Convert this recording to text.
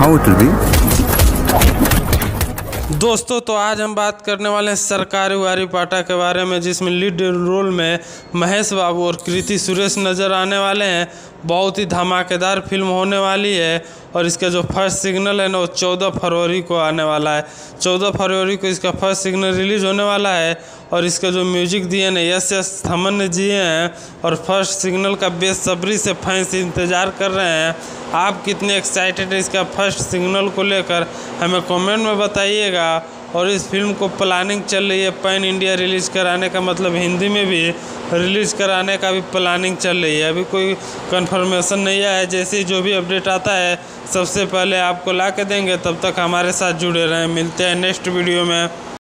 how it will be? दोस्तों तो आज हम बात करने वाले हैं सरकारी वारी पाटा के बारे में, जिसमें लीड रोल में महेश बाबू और कृति सुरेश नज़र आने वाले हैं। बहुत ही धमाकेदार फिल्म होने वाली है और इसका जो फर्स्ट सिग्नल है ना वो 14 फरवरी को आने वाला है। 14 फरवरी को इसका फर्स्ट सिग्नल रिलीज़ होने वाला है और इसका जो म्यूजिक दिए ना एस थमन जी हैं और फर्स्ट सिग्नल का बेसब्री से फैंस इंतज़ार कर रहे हैं। आप कितने एक्साइटेड हैं इसका फर्स्ट सिग्नल को लेकर हमें कमेंट में बताइएगा। और इस फिल्म को प्लानिंग चल रही है पैन इंडिया रिलीज़ कराने का, मतलब हिंदी में भी रिलीज़ कराने का भी प्लानिंग चल रही है। अभी कोई कंफर्मेशन नहीं आया है। जैसे ही जो भी अपडेट आता है सबसे पहले आपको ला के देंगे। तब तक हमारे साथ जुड़े रहें। मिलते हैं नेक्स्ट वीडियो में।